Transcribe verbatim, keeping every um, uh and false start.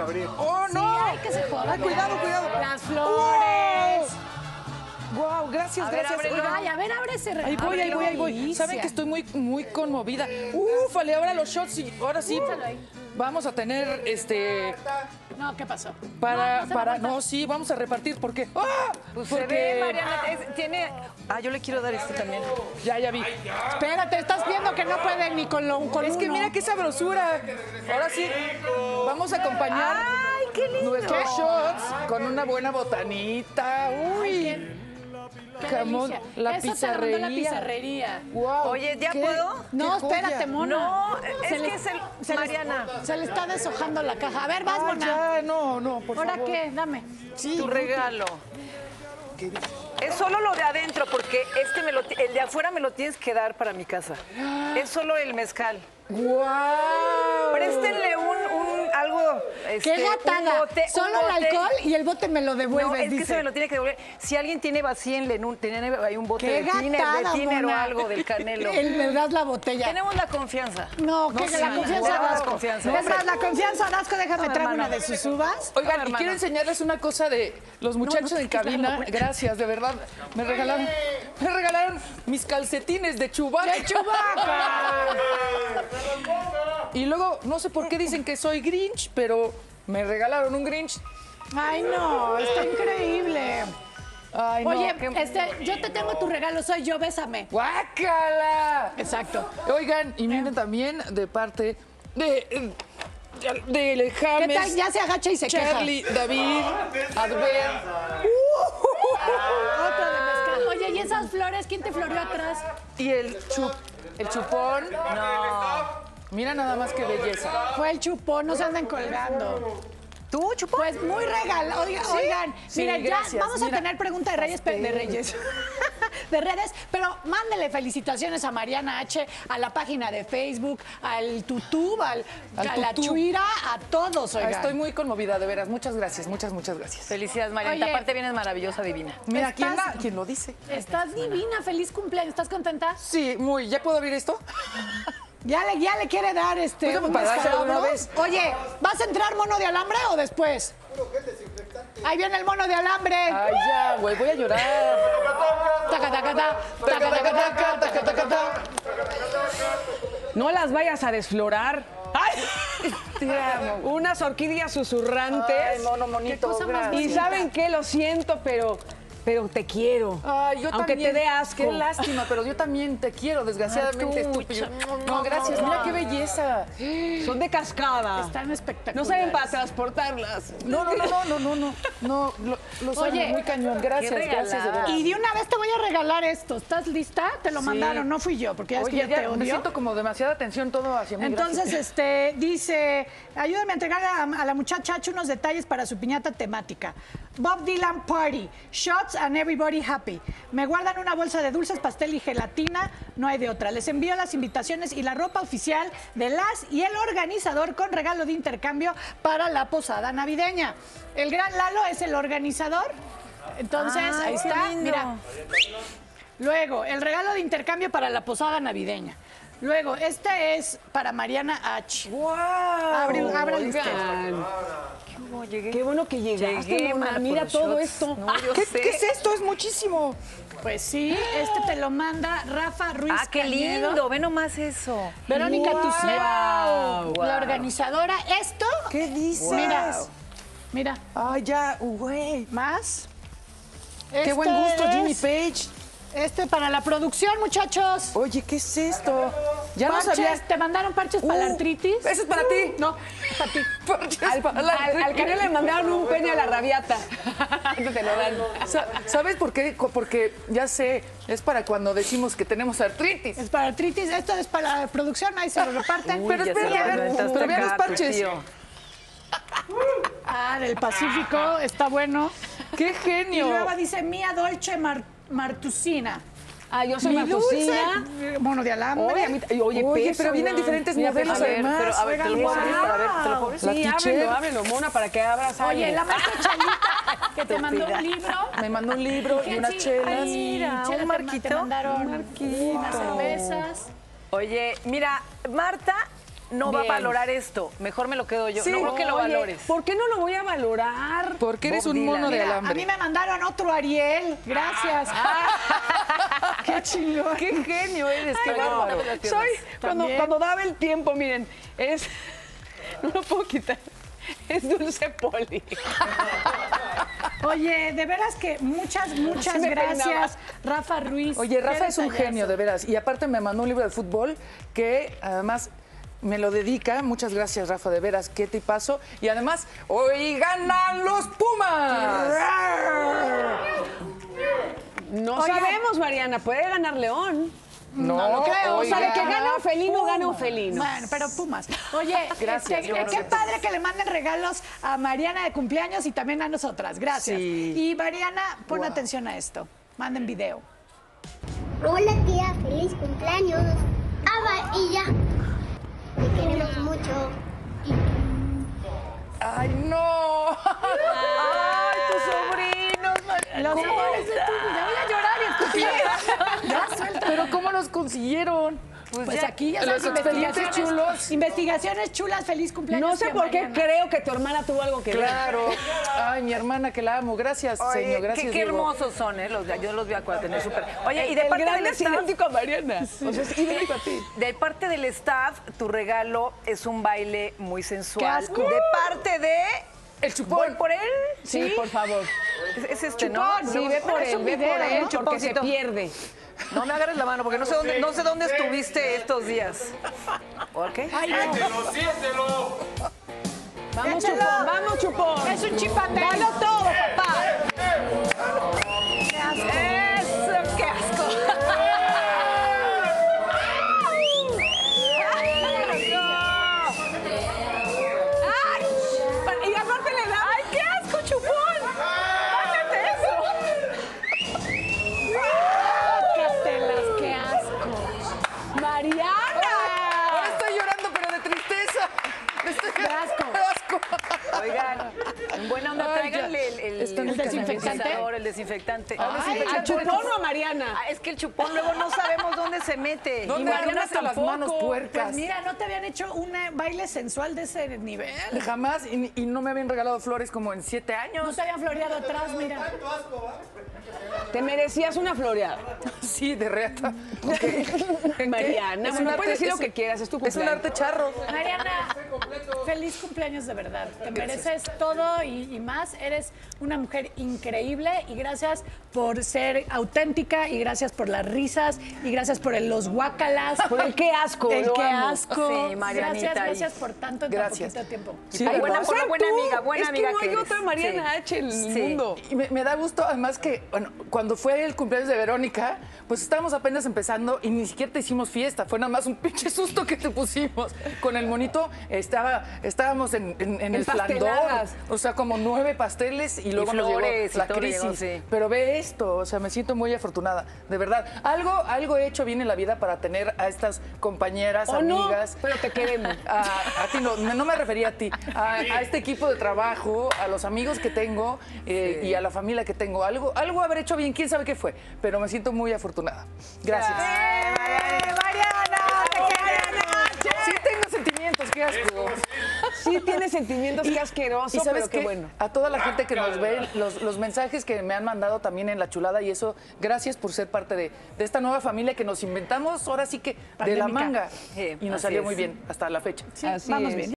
abrir. ¡Oh, no! Sí, hay que se joda. Ay, cuidado, cuidado. Las flores. Wow, gracias, A ver, gracias. ábrelo. Oigan, Ay, a ver, abre ese regalo. ahí voy, ahí voy, ahí voy. Delicia. Saben que estoy muy, muy conmovida. Ufale, ahora los shots y ahora sí Úsalo ahí. vamos a tener este No, ¿qué pasó? para No, no se va a para cortar. no, sí, vamos a repartir porque ¡ah! Pues se porque ve, Mariana, es- tiene... Ah, yo le quiero dar este también. ya ya vi. Espérate, estás viendo que no puede ni con, lo, con Es que uno. mira qué sabrosura. Ahora sí vamos a acompañar ¡Ay, qué lindo! nuestros shots con una buena botanita. Uy. Qué Jamón, delicia. la Eso te lo mandó la pizarrería. pizarrería. Wow. Oye, ¿ya ¿qué? puedo? No, ¡Qué joya! espérate, mona. No, es Se le- que es el... se le- Mariana, Se le está deshojando la caja. A ver, vas, Ah, mona. ya, no, no, por ¿Ahora favor. qué? Dame. Sí, tu regalo. Es solo lo de adentro, porque este me lo, ti- el de afuera me lo tienes que dar para mi casa. Es solo el mezcal. ¡Wow! Préstenle un, un algo. Este, ¡Qué gatada! un bote, un Solo el bote. alcohol y el bote me lo devuelves, No, es que dice. se me lo tiene que devolver. Si alguien tiene vacíenle en un, tiene ahí un bote ¡Qué de tiner, gatada, de tiner o mona! algo del Canelo. Él me das la botella. Tenemos la confianza. No, que sí, la no, confianza no, Orozco. confianza. Es más, la confianza Orozco, déjame No, traer hermano. una de sus uvas. Oigan, No, y hermana. quiero enseñarles una cosa de los muchachos no, en cabina. Gracias, de verdad. Me regalaron, me regalaron mis calcetines de Chewbacca. ¡De Chewbacca! Y luego, no sé por qué dicen que soy Grinch, pero me regalaron un Grinch. Ay, no, está increíble. Ay, no. Oye, qué- este, yo te tengo tu regalo, soy yo, bésame. ¡Guácala! Exacto. Oigan, y miren también de parte de, de, de ¿Qué tal? James, Ya se agacha y se Charlie, David, Adver. queja. Otro de mezcal. Oye, ¿y esas flores? ¿Quién te floreó atrás? Y el chup, el chupón. No. Mira nada más qué belleza. Fue el chupón, no se anden colgando. ¿Tú, chupón? Pues muy regalo. Oiga, Oigan, Sí, mira, ya gracias, vamos mira. a tener pregunta de Reyes, pe- de Reyes, de redes, pero mándele felicitaciones a Mariana H, a la página de Facebook, al tutub, al, Al a la tutú. chuira, a todos, Ah, oigan. Estoy muy conmovida, de veras. Muchas gracias, muchas, muchas gracias. Felicidades, Marianita. Oye. Aparte vienes maravillosa, divina. Mira, ¿quién, Estás- la- quién lo dice? Estás divina, feliz cumpleaños, ¿estás contenta? Sí, muy. ¿Ya puedo abrir esto? Ya le, ya le quiere dar este. Pues, un para dárselo de una descalabro. vez. Oye, ¿vas a entrar mono de alambre o después? Ahí viene el mono de alambre. Ay, ya, güey, voy a llorar. Taca, taca, ta, taca, taca, taca, taca, taca, ta. No las vayas a desflorar. ¡Ay! Te amo. Unas orquídeas susurrantes. Ay, mono, monito. cosa más gracias. Y ¿saben qué? Lo siento, pero, pero te quiero. Ay, yo Aunque también. te dé asco. Qué lástima, pero yo también te quiero, desgraciadamente, Ay, tú, estúpido. cha- No, gracias. Mira qué belleza. Son de cascada. Están espectaculares. No saben para transportarlas. No, no, no, no, no, no, no. No, lo, lo saben Oye, muy cañón. Gracias, qué gracias, de regalada. verdad. Y de una vez te voy a regalar esto. ¿Estás lista? Te lo Sí. mandaron, no fui yo, porque ya es Oye, que ya, ya te me odio. siento como demasiada atención todo hacia mí. Entonces, gracias. este, dice, ayúdame a entregar a, a la muchacha H unos detalles para su piñata temática. Bob Dylan Party, shots and everybody happy. Me guardan una bolsa de dulces, pastel y gelatina, no hay de otra. Les envío las invitaciones y la ropa oficial de las y el organizador con regalo de intercambio para la posada navideña. El gran Lalo es el organizador. Entonces, Ay, ahí qué está, lindo. mira. Luego, el regalo de intercambio para la posada navideña. Luego, este es para Mariana H. ¡Wow! Abre, ábrale usted. Oigan, Oh, llegué. qué bueno que llegaste, Llegué, mona. mana, por Mira los todo shots. esto. No, yo ¿Qué, sé. ¿Qué es esto? Es muchísimo. Pues sí, este te lo manda Rafa Ruiz Ah, qué Cañedo. lindo. Ve nomás eso. Verónica Wow. Tucet, Wow. la organizadora. Esto, ¿Qué dices? mira, mira, Ay, ya, güey. más. Qué Este buen gusto, es- Jimmy Page. Este para la producción, muchachos. Oye, ¿qué es esto? Ya no Parches, sabía. ¿te mandaron parches para la Uh, artritis? Eso es para ti. No, para ti. Parches Al, para la al, al Canelo le mandaron un peña a la rabiata. Antes te lo dan. Sa- ¿Sabes por qué? Co- Porque ya sé, es para cuando decimos que tenemos artritis. Es para artritis, esto es para la producción, ahí se lo reparten. Uy, Pero ya se espera, lo vean, aventaste pero vean acá, los tu parches. tío. Ah, del Pacífico, está bueno. ¡Qué Y genio! luego dice Mía Dolce Mar- Martusina. Ah, yo soy Mi Martusina. dulce, mono de alambre. Oye, a mí- oye, Oye, pesa, pero vienen oigan. diferentes Mira, modelos A ver, además. pero a ver, te lo puedo abrir para ver. ¿Te lo puedo abrir? La Sí, teacher. ábrelo, ábrelo, mona, para que abras Oye, alguien. la maestra Chalita, que te mandó un libro. Me mandó un libro y unas Sí, chelas. ay, Mira, Chela, un te- marquito. Te mandaron Un marquito. unas cervezas. Oye, mira, Marta no va a Bien. valorar esto. Mejor me lo quedo yo. Sí. No creo que lo Oye, valores. ¿por qué no lo voy a valorar? Porque eres Bob un Dylan. mono de Mira, a alambre. mí me mandaron otro Ariel. Gracias. Qué chingón. Qué genio eres, qué Ay, bárbaro. no, soy, cuando, También. cuando daba el tiempo, miren, es... No lo puedo quitar. Es Dulce Poli. Oye, de veras que muchas, muchas Así me gracias, Rafa Ruiz. Oye, Rafa Qué es un detallazo. genio, de veras. Y aparte me mandó un libro de fútbol que además me lo dedica. Muchas gracias, Rafa, de veras. Qué tipazo. Y además, hoy ganan los Pumas. No Oigan. sabemos, Mariana, puede ganar León. No, no creo. O sea, de que oigan. gana un felino, gana un Pumas. felino. Bueno, pero Pumas. Oye, Gracias, este, yo qué creo que- padre que le manden regalos a Mariana de cumpleaños y también a nosotras. Gracias. Sí. Y Mariana, pon atención a esto. Manden video. Hola tía, feliz cumpleaños. Ah, va, y ya. Te queremos mucho. ¡Ay, no! ¡Ay, tus sobrinos! Los amores de tu vida. Voy a llorar y escupir. Ya, suelta. ¿Pero cómo los consiguieron? Pues, aquí ya los sabes, expedientes investigaciones chulos. Investigaciones chulas, feliz cumpleaños. No sé tía por qué Mariana. creo que tu hermana tuvo algo que ver. Claro. Ay, mi hermana que la amo. Gracias, Oye, señor. Gracias, qué, qué Diego. hermosos son, ¿eh? Los, yo los vi a tener súper. Oye, y de el parte grande del es staff, idéntico a Mariana. O sea, es idéntico a ti. de parte del staff, tu regalo es un baile muy sensual. Qué asco. De parte de... El ¿Voy chupón. por él? Sí, por favor. Es, es este, Chupón, ¿no? Sí, ve por Es él, un ve video, por él, ¿no? porque se Chuponcito. pierde. No me agarres la mano porque no sé dónde, no sé dónde estuviste estos días. ¿Ok? Ay, no. Siéntelo, siéntelo. Vamos, Échalo. Chupón, vamos, Chupón. Es un chipate. Dalo todo, papá. Qué asco. ¡Eso, qué asco! ¡Ay! Y aparte le da... ¡Ay, qué asco, Chupón! ¡Bájate eso! Cátelas, qué asco. ¡Mariana! Ahora estoy llorando, pero de tristeza. Estoy De asco. de asco. Oigan, en buena onda, Ay, tráiganle ya. el, el, Están ¿El desinfectante? desinfectante. El desinfectante. Ay, ¿A Chupón o a Mariana? Ah, es que el chupón luego no sabemos dónde se mete. ¿Dónde Y Mariana arruinaste las tampoco. manos puercas? Pues mira, no te habían hecho un eh, baile sensual de ese nivel. Jamás, y, y no me habían regalado flores como en siete No años. te habían floreado atrás, mira. Te merecías una floreada. Sí, de reata. Mariana, Es bueno, un arte- puedes decir lo es- que quieras, es tu Es cumpleaños. un arte charro. Mariana, feliz cumpleaños de verdad. Te mereces todo y, y más. Eres una mujer increíble y gracias por ser auténtica y gracias por las risas y gracias por el- los guacalas. Por el qué asco, El lo qué amo. asco. Sí, Marianita, Gracias, y- gracias por tanto en tan Gracias. poquito tiempo. Sí, Ay, ¿verdad? buena, por la Ser buena tú. amiga, buena es amiga que no hay eres. otra Mariana Sí. H en el Sí. mundo. Y me, me da gusto, además que, bueno, cuando fue el cumpleaños de Verónica, pues estábamos apenas empezando y ni siquiera te hicimos fiesta, fue nada más un pinche susto que te pusimos. Con el monito estaba, estábamos en, en- en el flandor, Empasteladas. o sea, como nueve pasteles y luego nos flores llegó y la todo crisis. llegó, sí. Pero ve esto, o sea, me siento muy afortunada, de verdad. Algo, algo he hecho bien en la vida para tener a estas compañeras, O no, amigas. pero te queremos. A, a ti no, no me refería a ti, a, a este equipo de trabajo, a los amigos que tengo eh, y a la familia que tengo. Algo, algo haber hecho bien, quién sabe qué fue, pero me siento muy afortunada. Gracias. ¡Eh, Mariana! ¡Te queremos! Sí tengo sentimientos, qué asco. Sí tiene sentimientos, qué asqueroso, Y sabes pero qué qué? bueno. A toda la gente que nos ve, los, los mensajes que me han mandado también en La Chulada y eso, gracias por ser parte de, de esta nueva familia que nos inventamos ahora sí que de la Pandémica. manga. Sí, Y nos así salió es. muy bien hasta la fecha. Sí, Así vamos es. bien.